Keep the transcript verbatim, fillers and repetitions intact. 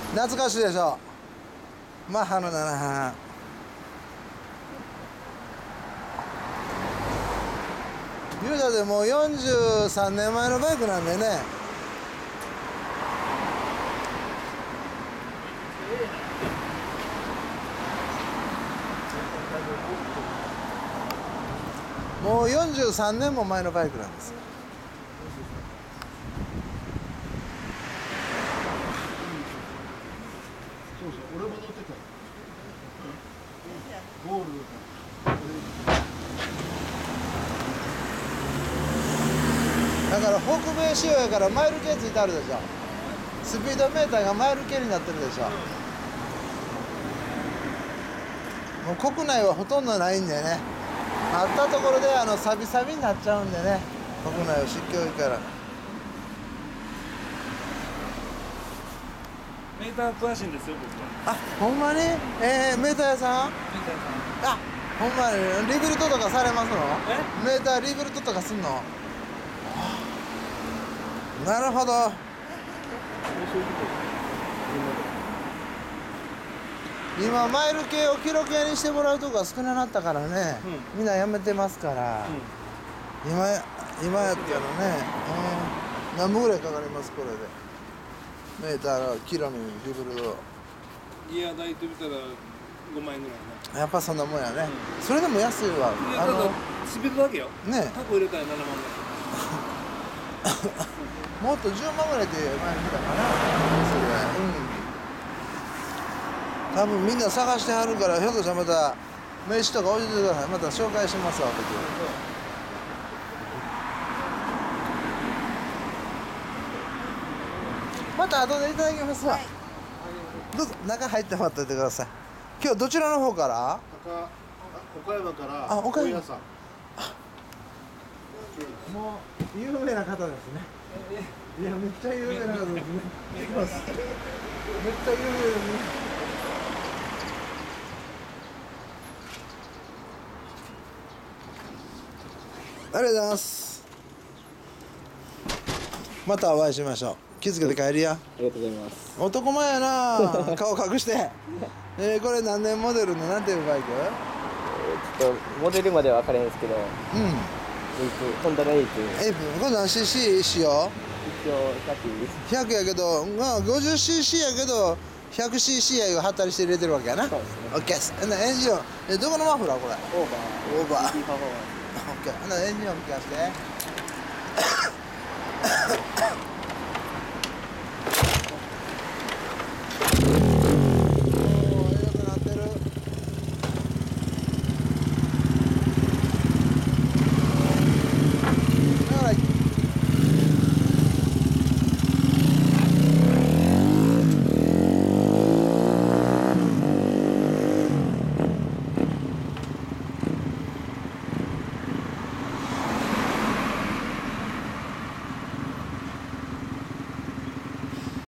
懐かしいでしょ。マッハのななはん。言うたでもうよんじゅうさんねんまえのバイクなんでね。もうよんじゅうさんねんも前のバイクなんですよ。 そうそう、俺も乗ってた。ゴールド。 だから北米仕様やからマイル系ついてあるでしょ。スピードメーターがマイル系になってるでしょ。もう国内はほとんどないんでね。あったところであのサビサビになっちゃうんでね。国内を湿気多いから。 メーター詳しいんですよ、僕は。 あ、ほんまに？えー、メーター屋さん？ メーターあ、ほんまにリビルトとかされますの？ え？ メーターリビルトとかすんの？なるほど。今マイル系をキロ系にしてもらうとこが少なくなったからね、うん、みんなやめてますから、うん、今今やったらね、えー、何分ぐらいかかりますこれでメーターのキロにリブルド。 いや大体見たらごまんえんぐらいね。 やっぱそんなもんやね、うん、それでも安いわ。 いやただスピードだけよね。 タコ入れたらななまんぐらいもっとじゅうまんぐらいで前に見たかなそれ、うん、多分みんな探してはるから、ひょっとしたらまた名刺とか置いててください。また紹介しますわ僕。また後でいただきますわ、はい、どうぞ中入って待っててください。今日どちらの方から？ 岡山から。 あ、岡山さん。 もう有名な方ですね。いやめっちゃ有名な方ですね。めっちゃ有名ですね。ありがとうございます。またお会いしましょう。気付けて帰りや。 ありがとうございます。 男前やな。顔隠して。えー、これ何年モデルのなんていうバイク？ えー、ちょっとモデルまでは分からへんですけど。うん。エイプ、ホンダのエイプ。 エイプ、これ何 シーシー 仕様？ 一応ひゃく。 ひゃくやけど、まあ ごじゅっシーシー やけど ひゃくシーシー やがはったりして入れてるわけやな。 そうですね。 オッケーです。エンジン音、えどこのマフラーこれ？ オーバー。 オーバー。 オーバー。 オッケー。エンジン音聞かせて。